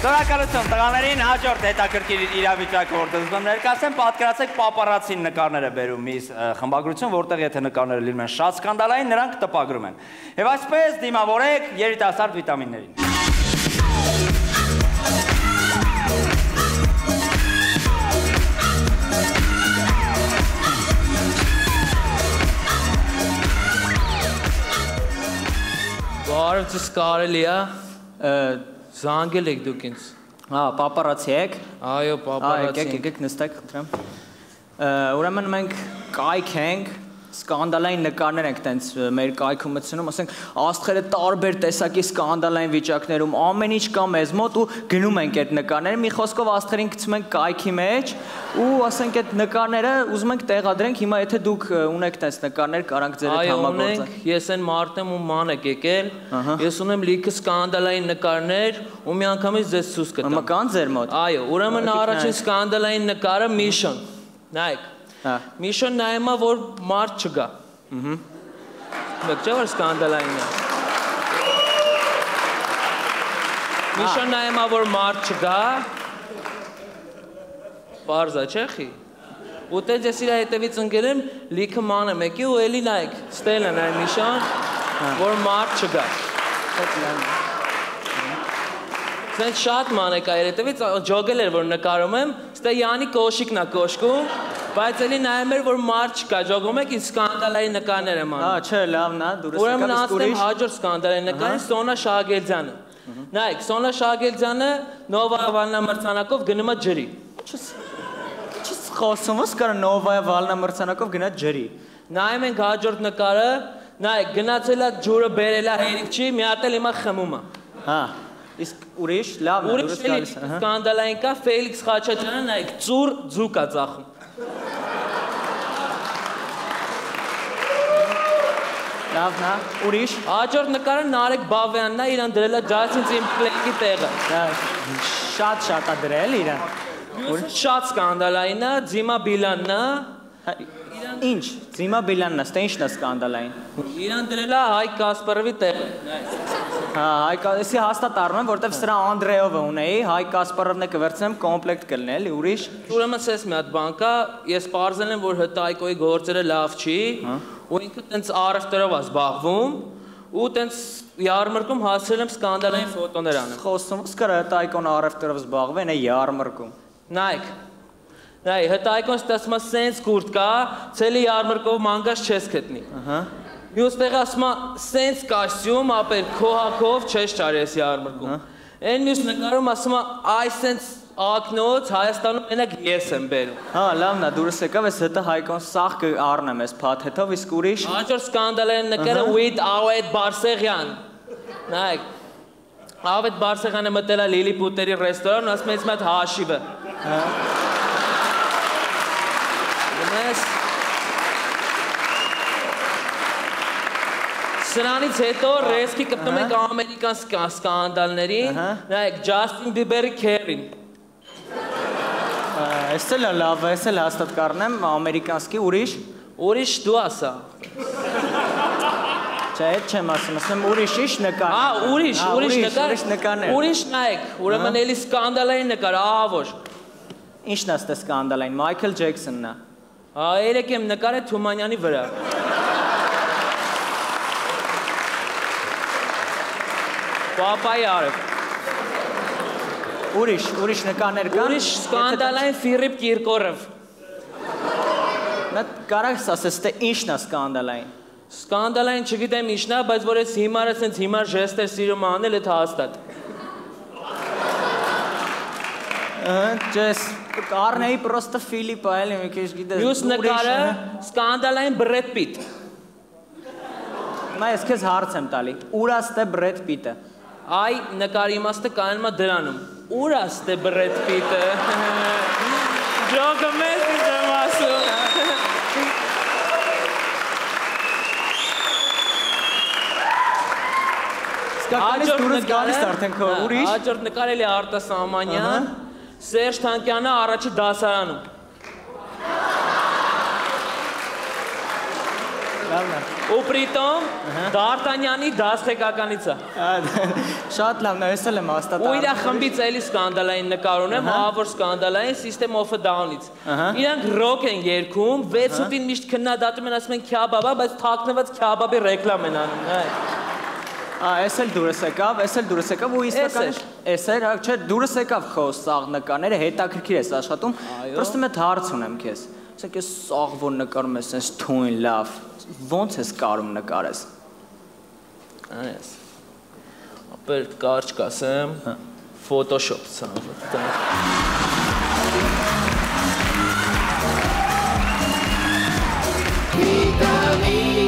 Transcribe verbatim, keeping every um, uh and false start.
Շնորհակալություն տղաներին, հաջորդ հետաքրքիր իրավիճակը որտեղ ուզում եմ ներկայացնեմ, պատկերացրեք պապարացին նկարները բերում մի խմբագրություն, որտեղ եթե նկարները լինում են շատ սկանդալային, նրանք տպագրում են։ Եվ այսպես դիմավորեք երիտասարդ վիտամիններին։ Բարև ձեզ կարելի է, զանգել եք դուք ինձ։ Հա, պապարացի եք։ Այո, պապարացի։ Եկեք, եկեք, նստեք, խնդրեմ։ Ուրեմն մենք կայք ենք, սկանդալային նկարներ ենք տենց մեր կայքում մտցնում, ասենք աստղերը տարբեր տեսակի սկանդալային վիճակներում, ամեն ինչ կա մեզ մոտ ու գնում ենք այդ նկարները, մի խոսքով աստղերին գցում ենք կայքի մեջ ու ասենք այդ նկարները ուզում ենք տեղադրենք, հիմա եթե դուք ունեք տենց նկարներ, կարանք ձեր հետ համագործել։ Այո, ունենք, ես այն մարդեմ ու ման եք եկել, ես ունեմ լիքը սկանդալային նկարներ ու մի անգամից ձեզ ցույց կտամ։ Ահա կան ձեր մոտ։ Այո, ուրեմն առաջին սկանդալային նկարը Միշոն։ Նայեք։ Միշոն նայում է, որ մարդ չգա։ Մեկ չէ, որ սկանդալային է։ Միշոն նայում է, որ մարդ չգա։ Պարզ է, չէ՞ խի։ Ու տենց ես իր հետևից ընկել եմ, լիքը ման եմ եկի ու էլի նայեք, ստել են այն Միշոն, որ մարդ չգա։ Սենց շատ ման եկա իր հետևից, ջոգել էր, որ նկարում եմ, ստե Յանի կոշիկն է կոշկում, բայց էլի նայում էր, որ մարդ չկա, ջոգում եք, ինձ սկանդալային նկարներ եմ անում։ Հա, չէ, լավն է, դուրս եկավ, ուրեմն ասեմ հաջորդ սկանդալային նկարին Սոնա Շահագելձյանը։ Նայեք, Սոնա Շահագելձյանը Նովայա Վալնա մրցանակով գնում է ջրի։ Չես խոսում, ո՞ս կար Նովայա Վալնա մրցանակով գնա ջրի։ Նայում ենք հաջորդ նկարը, նայեք, գնացել է ջուրը բերել է հերիք չի, մի հատ էլ հիմա խմում է։ Հա, իսկ ուրիշ, լավն է, դուրս գալիս է։ Ուրիշ սկանդալային կա Ֆելիքս Խաչատրյանը, նայեք, ծուր ձուկ է ծախում։ Լավն է, ուրիշ։ Հաջորդ նկարը Նարեկ Բավյանն է, իրան դրել է Ջասին Սիմպլեքի տեղը։ Շատ-շատ է դրել իրան։ Շատ սկանդալային է, Ձիմա Բիլանն է։ Ինչ, Ձիմա Բիլանն է, ստե ինչն է սկանդալային։ Իրան դրել է Հայկ Կասպարովի տեղը։ Հա, Հայկ Կասպարովի հաստատ առնում եմ, որտեվ սրա Անդրեովը ունեի, Հայկ Կասպարովն է կվերցնեմ կոմպլեկտ կլնել, ուրիշ։ Ուրեմն սես մի հատ բան կա, ես պարզել եմ, որ Հտայկոյի գործերը լավ չի, ու ինքը տենց առևտրով է զբաղվում, ու տենց յարմրկում հասել եմ սկանդալային ֆոտոներ անեմ։ Խոսում, ոսկար Հտայկոն առևտրով զբաղվեն, է յարմրկում։ Նայեք, նայ, Հտայկոն ստացում է սենց կուրտ կա, ցելի յարմրկով մանգաշ չես գտնի։ Մյուս տեղը ասում է սենց կոստյում, ապեր քոհակով չես ճարի ես յարմրկում։ Այն մյուս նկարում ասում է այ սենց ակնոց Հայաստանում մենակ ես եմ բերում։ Հա, լավն է, դուրս եկավ, ես հետը Հայկոն սաղ կառնեմ ես փաթեթով, իսկ ուրիշ։ Հաջորդ սկանդալային նկարը with Ավետ Բարսեղյան։ Նայեք, Ավետ Բարսեղյանը մտել է Լիլիպուտերի ռեստորան, ասում է ինձ մի հատ հաշիվը։ Սրանից հետո ռեսկի կպտում ենք ամերիկան սկանդալներին, նայեք, Ջասթին Բիբերի Քերին։ Ես էլ լավ, ես էլ հաստատ կառնեմ, ամերիկանսկի, ուրիշ։ Ուրիշ դու ասա։ Չէ, հետ չեմ ասում, ասեմ ուրիշ իշ նկար։ Հա, ուրիշ, ուրիշ նկար։ Ուրիշ նայեք, ուրեմն էլի սկանդալային նկար, ավոր։ Ինչն է ստե սկանդալային, Մայքլ Ջեքսոնն է։ Հա, երեք եմ նկար է Թումանյանի վրա։ Պապայի արև։ Ուրիշ, ուրիշ նկաներ կան։ Ուրիշ սկանդալային Ֆիլիպ Կիրկորով։ Նա կարաս ասես, թե ինչն է սկանդալային։ Սկանդալային չգիտեմ ինչն է, բայց որ ես հիմարը սենց հիմար ժեստեր սիրում անել, էդ հաստատ։ Ջես, առնեի պրոստը Ֆիլիպ այլ եմ եկեշ գիտես։ Մյուս նկարը սկանդալային Բրեդ Պիտ։ Նա ես քեզ հարց եմ տալի, ուրաստ է Բրեդ Պիտը։ Այ նկարի իմաստը կայանում է դրանում։ Ուրաստ է Բրեդ Պիտը։ Ջոկը մեզ եմ ասում։ Սկականից դուրս գալիս արդեն քո ուրիշ։ Հաջորդ նկար էլի Արտաս Ամանյան, Սերժ Թանկյանը առաջի դասարանում։ Լավ, լավ։ Ու պրիտոմ Դարտանյանի դասթեկականից է։ Շատ լավ, նա էսել եմ հաստատ։ Ու իր խմբից էլի սկանդալային նկար ունեմ, ահավոր սկանդալային System of a Down-ից։ Իրանք ռոք են երգում, վեց ութին միշտ քննադատում են, ասում են քյաբաբա, բայց թաքնված քյաբաբի ռեկլամ են անում, այ։ Ա, էս էլ դուրս եկավ, էս էլ դուրս եկավ ու իսկական էս էր, չէ, դուրս եկավ քո սաղ նկարները, հետաքրքիր ես աշխատում։ Պրոստը մեծ հարց ունեմ քեզ։ Ասեք, ես սաղ որ նկարում ես, sense թույն լավ, ո՞նց ես կարում նկարես։ Այս։ Ապեր կարճ կասեմ, Photoshop ցանցը։ Vitamin